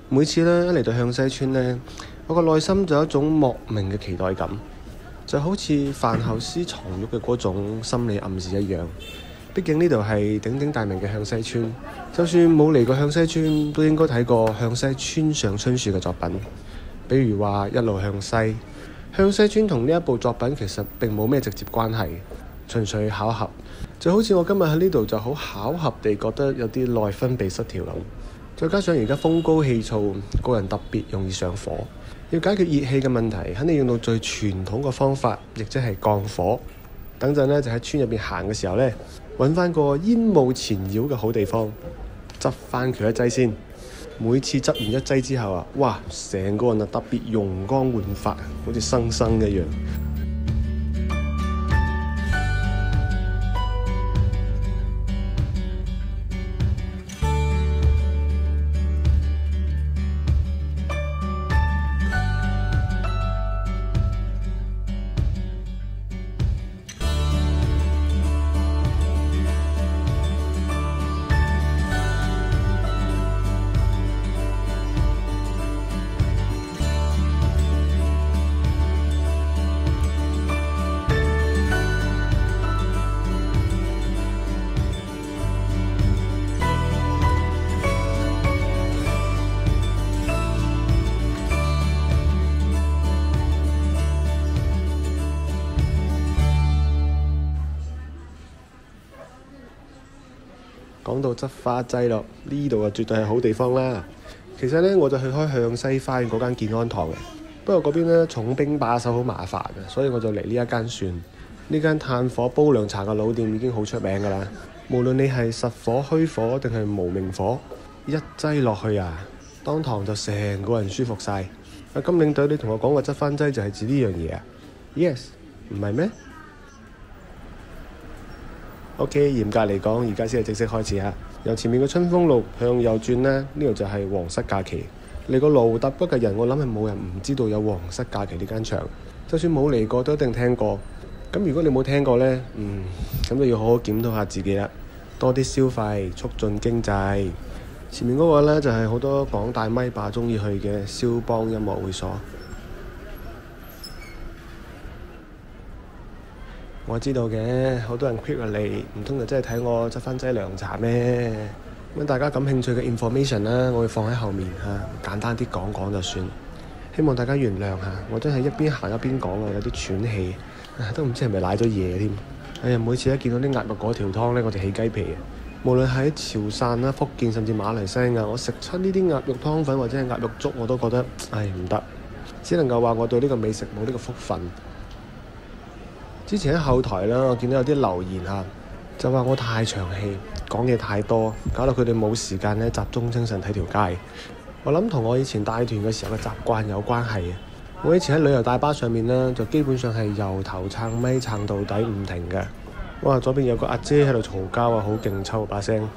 每次咧一嚟到向西村呢，我個內心就有一種莫名嘅期待感，就好似飯後思床褥嘅嗰種心理暗示一樣。畢竟呢度係鼎鼎大名嘅向西村，就算冇嚟過向西村，都應該睇過向西村上春樹嘅作品，比如話一路向西。向西村同呢一部作品其實並冇咩直接關係，純粹巧合。就好似我今日喺呢度就好巧合地覺得有啲內分泌失調咁，再加上而家風高氣燥，個人特別容易上火。要解決熱氣嘅問題，肯定用到最傳統嘅方法，亦即係降火。等陣呢，就喺村入邊行嘅時候呢，揾翻個煙霧纏繞嘅好地方，執翻佢一劑先。每次執完一劑之後啊，哇！成個人啊特別容光煥發，好似生生一樣。講到執花劑咯，呢度啊絕對係好地方啦。其實呢，我就去開向西花園嗰間健安堂嘅，不過嗰邊呢，重兵把守好麻煩嘅，所以我就嚟呢一間算。呢間炭火煲涼茶嘅老店已經好出名㗎啦。無論你係實火、虛火定係無名火，一劑落去啊，當堂就成個人舒服晒。阿金領隊，你同我講個執番劑就係指呢樣嘢啊 ？Yes， 唔係咩？OK， 嚴格嚟講，而家先係正式開始啊！由前面嘅春風路向右轉呢，呢度就係皇室假期。嚟過羅湖搭北嘅人，我諗係冇人唔知道有皇室假期呢間場。就算冇嚟過，都一定聽過。咁如果你冇聽過呢，咁就要好好檢討下自己啦。多啲消費，促進經濟。前面嗰個呢，就係好多廣大咪霸中意去嘅肖邦音樂會所。我知道嘅，好多人 quick 嚟，唔通就真係睇我執番劑涼茶咩？咁大家感興趣嘅 information 啦，我會放喺後面嚇，簡單啲講講就算。希望大家原諒下，我真係一邊行一邊講啊，有啲喘氣，都唔知係咪瀨咗嘢添。哎呀，每次一見到啲鴨肉嗰條湯呢，我就起雞皮。無論喺潮汕啦、福建甚至馬來西亞，我食出呢啲鴨肉湯粉或者係鴨肉粥，我都覺得唔得，只能夠話我對呢個美食冇呢個福分。之前喺後台啦，我見到有啲留言嚇，就話我太長氣，講嘢太多，搞到佢哋冇時間咧集中精神睇條街。我諗同我以前帶團嘅時候嘅習慣有關係嘅。我以前喺旅遊大巴上面呢，就基本上係由頭撐尾撐到底唔停嘅。哇！左邊有個阿姐喺度嘈交啊，好勁抽把聲。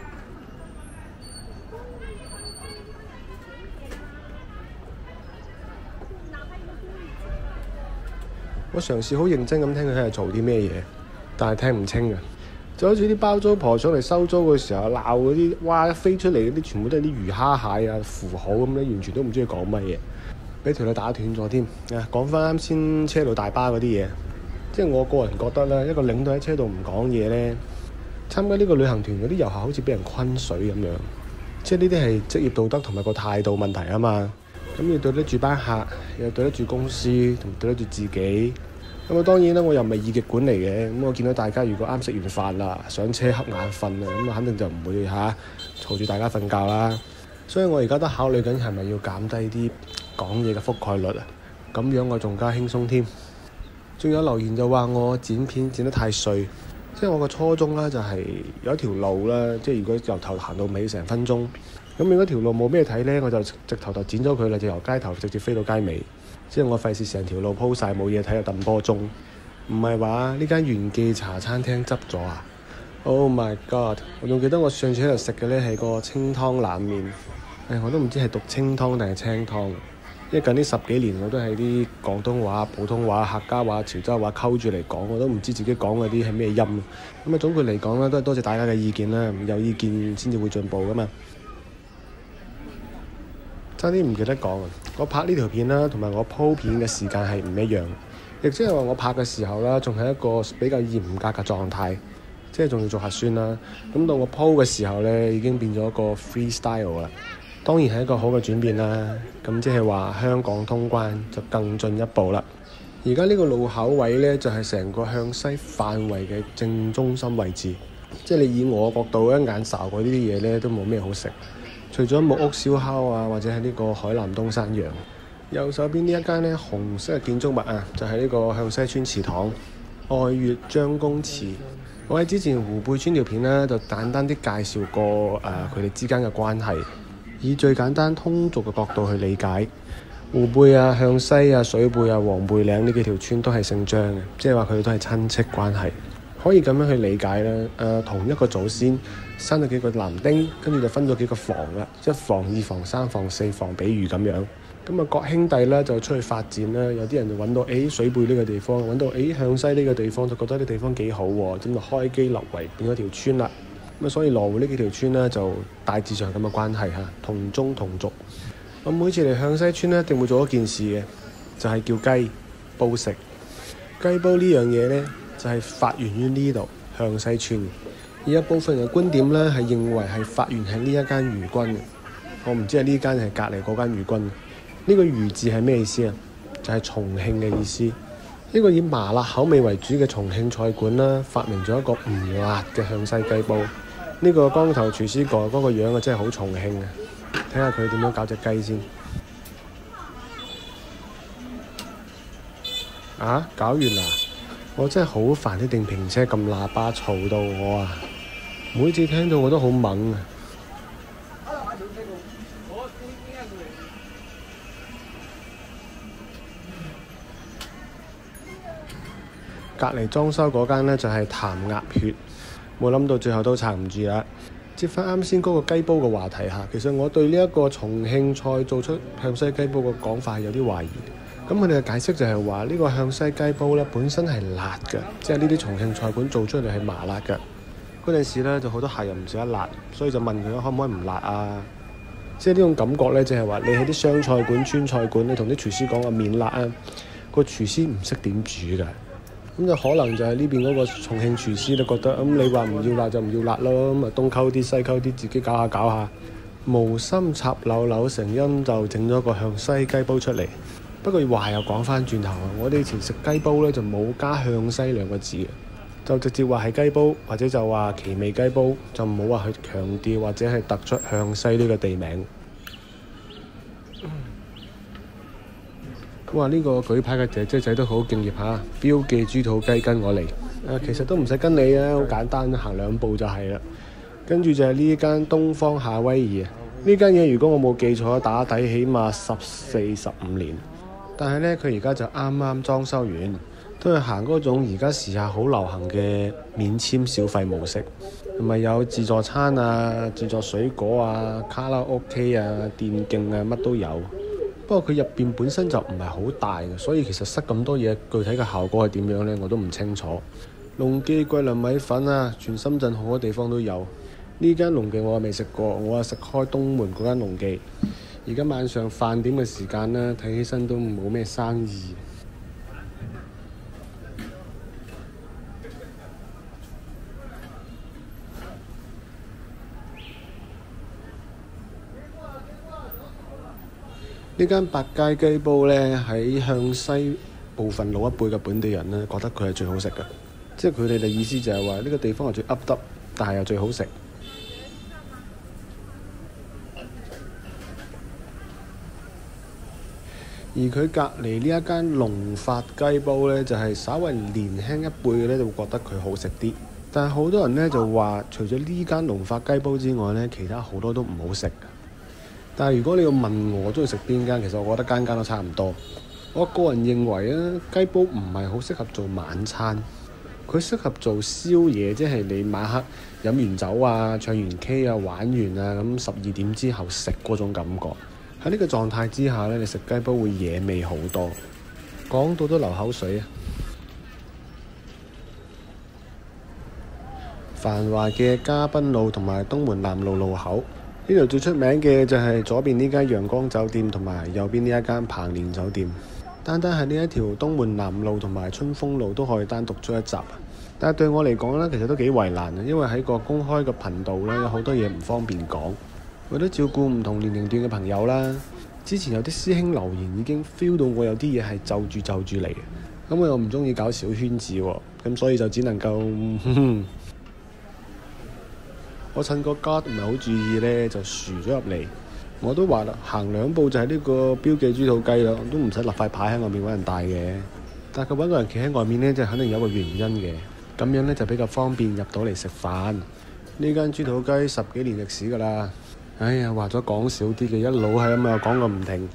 我嘗試好認真咁聽佢喺度嘈啲咩嘢，但係聽唔清嘅。就好似啲包租婆上嚟收租嘅時候鬧嗰啲，哇！飛出嚟嗰啲全部都係啲魚蝦蟹啊、符號咁咧，完全都唔知佢講乜嘢，俾條女打斷咗添。講翻啱先車路大巴嗰啲嘢，即係我個人覺得咧，一個領隊喺車度唔講嘢咧，參加呢個旅行團嗰啲遊客好似俾人昆水咁樣，即係呢啲係職業道德同埋個態度問題啊嘛。咁要對得住班客，又對得住公司，同對得住自己。咁當然啦，我又唔係二極管嚟嘅。咁我見到大家如果啱食完飯啦，上車瞌眼瞓啊，咁肯定就唔會嘈住大家瞓覺啦。所以我而家都考慮緊係咪要減低啲講嘢嘅覆蓋率啊，咁樣我仲加輕鬆添。仲有留言就話我剪片剪得太碎，即係我個初衷啦，就係有一條路啦，即係如果由頭行到尾成分鐘。咁如果條路冇咩睇呢，我就直頭就剪咗佢啦，就由街頭直接飛到街尾。即係我費事成條路鋪晒冇嘢睇，又揼波鐘。唔係話呢間元記茶餐廳執咗啊 ！Oh my god！ 我仲記得我上次喺度食嘅呢係個清湯冷麵。我都唔知係讀清湯定係青湯。因為近呢10幾年我都係啲廣東話、普通話、客家話、潮州話溝住嚟講，我都唔知自己講嗰啲係咩音。咁總括嚟講咧，都係多謝大家嘅意見啦。有意見先至會進步噶嘛。 差啲唔記得講啊！我拍呢條片啦，同埋我鋪片嘅時間係唔一樣，亦即係話我拍嘅時候啦，仲係一個比較嚴格嘅狀態，即係仲要做核酸啦。咁到我鋪嘅時候呢，已經變咗一個 freestyle 啦。當然係一個好嘅轉變啦。咁即係話香港通關就更進一步啦。而家呢個路口位呢，就係成個向西範圍嘅正中心位置。即係你以我角度一眼睄過呢啲嘢呢，都冇咩好食。除咗木屋燒烤啊，或者係呢個海南東山羊。右手邊呢一間呢紅色嘅建築物啊，就係呢個向西村祠堂愛粵張公祠。我喺之前湖背村條片呢，就簡單啲介紹過佢哋之間嘅關係，以最簡單通俗嘅角度去理解。湖背啊、向西啊、水背啊、黃背嶺呢幾條村都係姓張嘅，即係話佢哋都係親戚關係，可以咁樣去理解啦。同一個祖先生咗幾個男丁，跟住就分咗幾個房啦，一房、二房、三房、四房，比喻咁樣。咁啊，各兄弟咧就出去發展啦。有啲人就揾到水背呢個地方，揾到向西呢個地方，就覺得啲地方幾好喎，咁就開基立圍變咗條村啦。咁所以羅湖呢幾條村呢，就大致上咁嘅關係嚇，同宗同族。咁每次嚟向西村呢，一定會做一件事嘅，就係叫雞煲食。雞煲呢樣嘢呢，就係發源於呢度向西村。而有部分人嘅觀點呢，係認為係發源喺呢一間魚君嘅。我唔知係呢間係隔離嗰間魚君。呢個魚字係咩意思啊？就係重慶嘅意思。呢個以麻辣口味為主嘅重慶菜館啦，發明咗一個唔辣嘅向西雞煲。呢個光頭廚師哥嗰個樣啊，真係好重慶啊！睇下佢點樣搞隻雞先。搞完啦！我真係好煩啲電瓶車撳喇叭嘈到我啊！每次聽到我都好懵啊！隔離裝修嗰間呢，就係譚鴨血，冇諗到最後都撐唔住啦。接翻啱先嗰個雞煲嘅話題下，其實我對呢一個重慶菜做出向西雞煲嘅講法係有啲懷疑。咁佢哋嘅解釋就係話呢個向西雞煲呢本身係辣嘅，即係呢啲重慶菜館做出嚟係麻辣嘅。嗰陣時呢就好多客人唔食得辣，所以就問佢可唔可以唔辣啊？即係呢種感覺呢，就係話你喺啲湘菜館、川菜館，你同啲廚師講話免辣啊，個廚師唔識點煮㗎。咁就可能就係呢邊嗰個重慶廚師都覺得，你話唔要辣就唔要辣咯，咁啊東溝啲西溝啲，自己搞下搞下，無心插柳柳成蔭就整咗個向西雞煲出嚟。不過話又講翻轉頭，我哋以前食雞煲呢，就冇加向西兩個字，就直接話係雞煲，或者就話奇味雞煲，就唔好話去強調或者係突出向西呢個地名。哇！呢個舉牌嘅姐姐仔都好敬業嚇，標記豬肚雞跟我嚟。其實都唔使跟你啊，好簡單，行2步就係啦。跟住就係呢間東方夏威夷啊。呢間嘢如果我冇記錯，打底起碼14-15年。但係呢，佢而家就啱啱裝修完，都係行嗰種而家時下好流行嘅免簽小費模式，同埋有自助餐啊、自助水果啊、卡拉 OK 啊、電競啊，乜都有。不過佢入邊本身就唔係好大嘅，所以其實塞咁多嘢，具體嘅效果係點樣呢？我都唔清楚。龍記桂林米粉啊，全深圳好多地方都有。呢間龍記我未食過，我係食開東門嗰間龍記。而家晚上飯點嘅時間呢，睇起身都冇咩生意。呢間百佳雞煲呢，喺向西部分老一輩嘅本地人呢，覺得佢係最好食嘅，即係佢哋嘅意思就係話呢個地方係最噏得，但係又最好食。而佢隔離呢一間龍發雞煲呢，就係稍為年輕一輩嘅呢，就會覺得佢好食啲。但係好多人呢，就話，除咗呢間龍發雞煲之外呢，其他好多都唔好食。但係如果你要問我中意食邊間，其實我覺得間間都差唔多。我個人認為啊，雞煲唔係好適合做晚餐，佢適合做宵夜，即係你晚黑飲完酒啊、唱完 K 啊、玩完啊，咁12點之後食嗰種感覺。喺呢個狀態之下呢，你食雞煲會惹味好多，講到都流口水啊！繁華嘅嘉賓路同埋東門南路路口。 呢度最出名嘅就係左邊呢間陽光酒店同埋右邊呢一間彭蓮酒店。單單係呢一條東門南路同埋春風路都可以單獨做一集。但係對我嚟講呢，其實都幾為難，因為喺個公開嘅頻道呢，有好多嘢唔方便講。為咗照顧唔同年齡段嘅朋友啦，之前有啲師兄留言已經 feel 到我有啲嘢係就住嚟嘅。咁我又唔中意搞小圈子喎，咁所以就只能夠我趁個 guard 唔係好注意呢，就豎咗入嚟。我都話啦，行兩步就係呢個標記豬肚雞啦，都唔使立塊牌喺外面揾人帶嘅。但係佢揾個人企喺外面呢，就肯定有個原因嘅。咁樣呢，就比較方便入到嚟食飯。呢間豬肚雞10幾年歷史㗎啦。哎呀，話咗講少啲嘅，一路係咁啊講個唔停。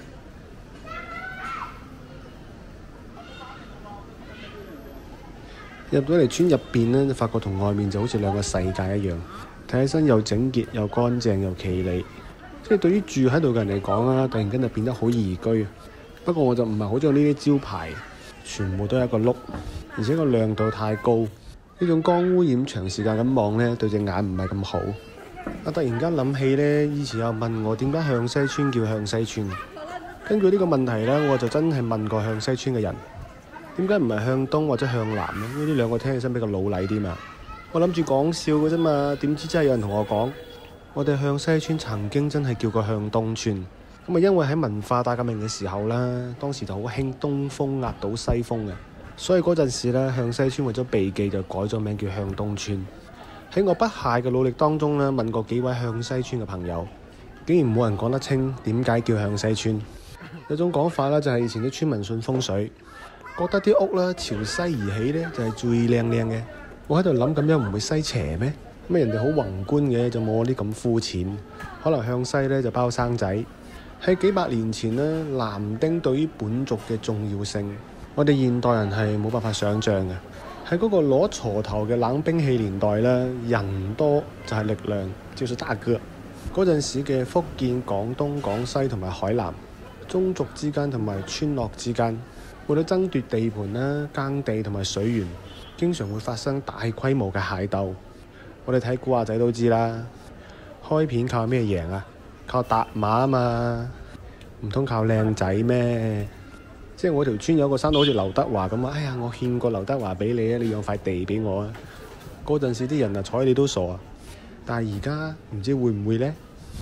入到嚟村入邊呢，就發覺同外面就好似兩個世界一樣。睇起身又整潔又乾淨又企理。即係對於住喺度嘅人嚟講啊，突然間就變得好宜居。不過我就唔係好中意呢啲招牌，全部都係一個碌，而且個亮度太高。呢種光污染長時間咁望呢，對隻眼唔係咁好。我突然間諗起呢，以前有問我點解向西村叫向西村。根據呢個問題呢，我就真係問過向西村嘅人，點解唔係向東或者向南呢？因為呢兩個聽起身比較老禮啲嘛。我諗住講笑嘅啫嘛，點知真係有人同我講，我哋向西村曾經真係叫過向東村。咁啊，因為喺文化大革命嘅時候啦，當時就好興東風壓倒西風嘅，所以嗰陣時呢，向西村為咗避忌就改咗名叫向東村。喺我不懈嘅努力當中呢，問過幾位向西村嘅朋友，竟然冇人講得清點解叫向西村。有種講法啦，就係以前啲村民信風水，覺得啲屋啦朝西而起呢，就係最靚嘅。我喺度諗，咁樣唔會西斜咩？咁人哋好宏觀嘅，就冇我啲咁膚淺。可能向西呢，就包生仔。喺幾百年前呢，男丁對於本族嘅重要性，我哋現代人係冇辦法想像嘅。喺嗰個攞鋤頭嘅冷兵器年代呢，人多就係力量，就是大哥。嗰陣時嘅福建、廣東、廣西同埋海南，宗族之間同埋村落之間，為咗爭奪地盤啦、耕地同埋水源，經常會發生大規模嘅械鬥。我哋睇古惑仔都知啦，開片靠咩贏啊？靠搭馬啊嘛，唔通靠靚仔咩？即係我條村有個生到好似劉德華咁啊！哎呀，我獻個劉德華俾你啊，你養塊地俾我啊！嗰陣時啲人啊睬你都傻啊，但係而家唔知會唔會呢？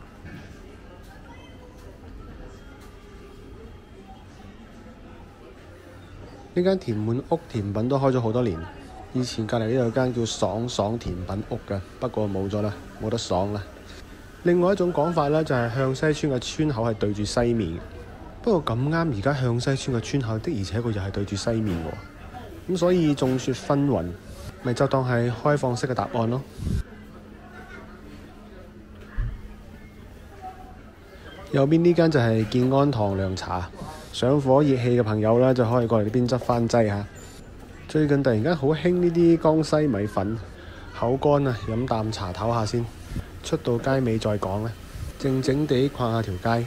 呢間甜滿屋甜品都開咗好多年，以前隔離呢有間叫爽爽甜品屋㗎，不過冇咗啦，冇得爽啦。另外一種講法呢，就係向西村嘅村口係對住西面。不過咁啱而家向西村嘅村口的而且確又係對住西面喎。咁所以眾說紛紜，咪就當係開放式嘅答案咯。右邊呢間就係建安堂涼茶，上火熱氣嘅朋友呢，就可以過嚟呢邊執翻劑嚇。最近突然間好興呢啲江西米粉，口乾啊，飲啖茶唞下先。出到街尾再講啦，靜靜地逛下條街。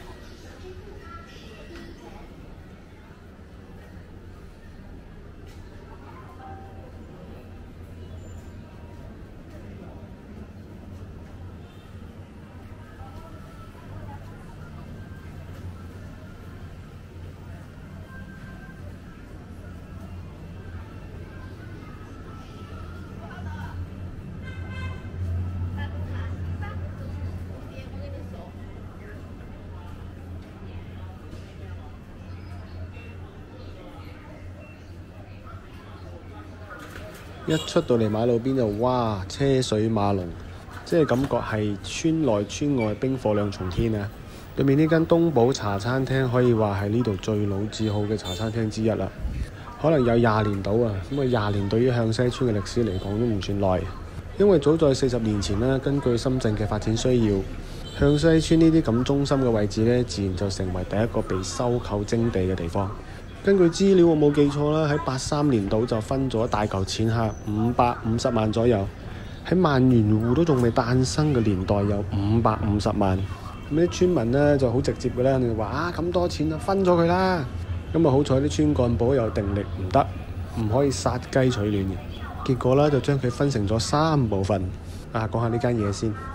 一出到嚟馬路邊就哇，車水馬龍，即係感覺係村內村外冰火兩重天啊！對面呢間東寶茶餐廳可以話係呢度最老字號嘅茶餐廳之一啦，可能有20年到啊！咁啊20年對於向西村嘅歷史嚟講都唔算耐，因為早在40年前呢，根據深圳嘅發展需要，向西村呢啲咁中心嘅位置呢，自然就成為第一個被收購徵地嘅地方。根據資料我冇記錯啦，喺83年度就分咗大嚿錢下550萬左右。喺萬元戶都仲未誕生嘅年代有550萬。咁啲村民呢就好直接嘅啦，你話啊咁多錢啊，分咗佢啦。咁啊好彩啲村幹部有定力，唔得，唔可以殺雞取卵嘅。結果呢就將佢分成咗3部分。講下呢間嘢先。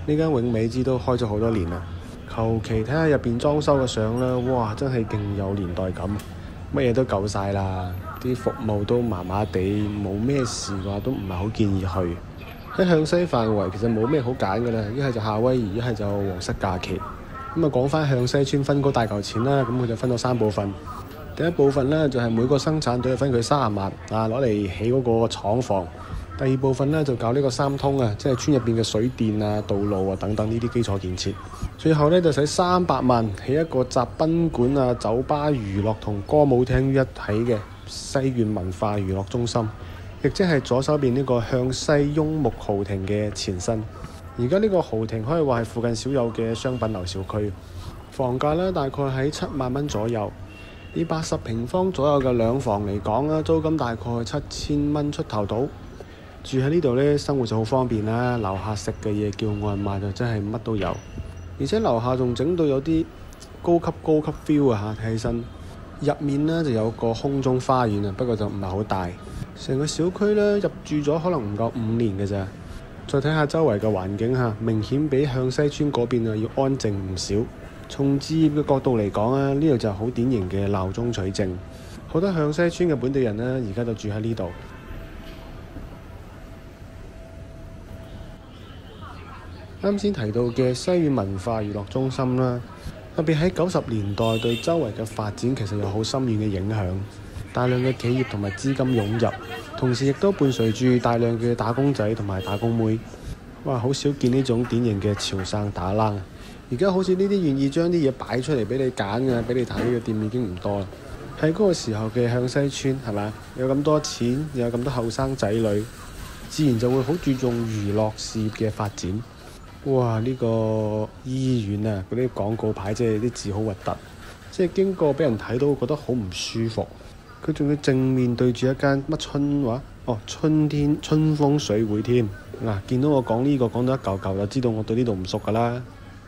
呢間永美之都開咗好多年啦，求其睇下入邊裝修嘅相啦，哇，真係勁有年代感，乜嘢都夠晒啦，啲服務都麻麻地，冇咩事嘅話都唔係好建議去。喺向西範圍其實冇咩好揀㗎啦，一係就夏威夷，一係就皇室假期。咁啊講翻向西村分嗰大嚿錢啦，咁佢就分咗3部分。第一部分呢，就係每個生產隊分佢30萬啊，攞嚟起嗰個廠房。第二部分呢，就搞呢個3通啊，即係村入邊嘅水電啊、道路啊等等呢啲基礎建設。最後呢，就使300萬起一個集賓館啊、酒吧、娛樂同歌舞廳於一體嘅西苑文化娛樂中心，亦即係左手邊呢個向西雍木豪庭嘅前身。而家呢個豪庭可以話係附近少有嘅商品樓小區，房價呢，大概喺7萬蚊左右。以80平方左右嘅2房嚟講啦，租金大概7000蚊出頭到。住喺呢度呢，生活就好方便啦。樓下食嘅嘢叫外賣就真係乜都有，而且樓下仲整到有啲高級 feel 啊嚇！睇起身入面呢就有個空中花園啊，不過就唔係好大。成個小區呢，入住咗可能唔夠5年嘅咋。再睇下周圍嘅環境嚇，明顯比向西村嗰邊啊要安靜唔少。從置業嘅角度嚟講啊，呢度就好典型嘅鬧中取靜。好多向西村嘅本地人呢，而家就住喺呢度。啱先提到嘅西苑文化娛樂中心啦，特別喺90年代對周圍嘅發展其實有好深遠嘅影響，大量嘅企業同埋資金湧入，同時亦都伴隨住大量嘅打工仔同埋打工妹。哇，好少見呢種典型嘅潮汕打冷。而家好似呢啲願意將啲嘢擺出嚟俾你揀嘅、俾你睇嘅店已經唔多啦。喺嗰個時候嘅向西村係咪？有咁多錢，又有咁多後生仔女，自然就會好注重娛樂事業嘅發展。哇！呢個醫院啊，嗰啲廣告牌即係啲字好核突，即係經過俾人睇到覺得好唔舒服。佢仲要正面對住一間乜春話？哦，春風水會添。嗱，見到我講呢個講到一嚿嚿，就知道我對呢度唔熟㗎啦。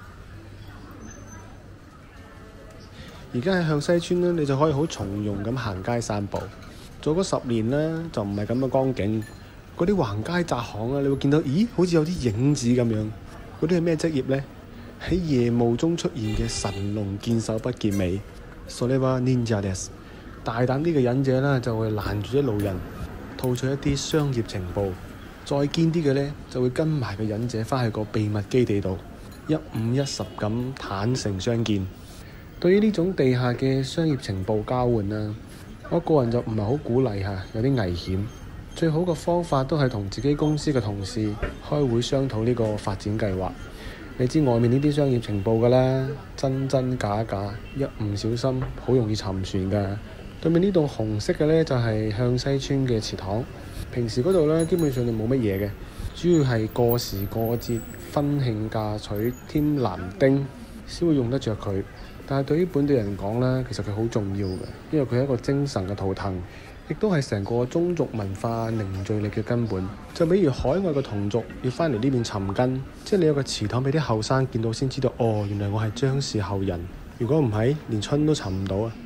而家喺向西村呢，你就可以好從容咁行街散步。做咗10年呢，就唔係咁嘅光景。嗰啲橫街窄巷啊，你會見到，咦，好似有啲影子咁樣。嗰啲係咩職業呢？喺夜霧中出現嘅神龍見首不見尾，所謂話 ninja des。大膽啲嘅忍者啦，就會攔住啲路人，套取一啲商業情報；再堅啲嘅呢，就會跟埋個忍者返去個秘密基地度，一五一十咁坦誠相見。對於呢種地下嘅商業情報交換啦，我個人就唔係好鼓勵嚇，有啲危險。最好嘅方法都係同自己公司嘅同事開會商討呢個發展計劃。你知外面呢啲商業情報㗎啦，真真假假，一唔小心好容易沉船㗎。對面呢棟紅色嘅呢，就係向西村嘅祠堂。平時嗰度呢，基本上就冇乜嘢嘅，主要係過時過節、婚慶嫁娶添男丁先會用得着佢。但係對於本地人講呢，其實佢好重要嘅，因為佢係一個精神嘅圖騰。亦都係成個宗族文化凝聚力嘅根本。就比如海外嘅同族要返嚟呢邊尋根，即係你有個祠堂俾啲後生見到先知道，哦，原來我係張氏後人。如果唔係，連春都尋唔到啊！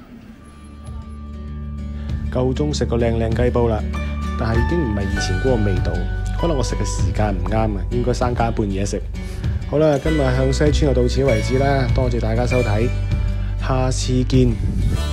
夠鐘食個靚雞煲啦，但係已經唔係以前嗰個味道。可能我食嘅時間唔啱啊，應該3更半夜食。好啦，今日向西村就到此為止啦，多謝大家收睇，下次見。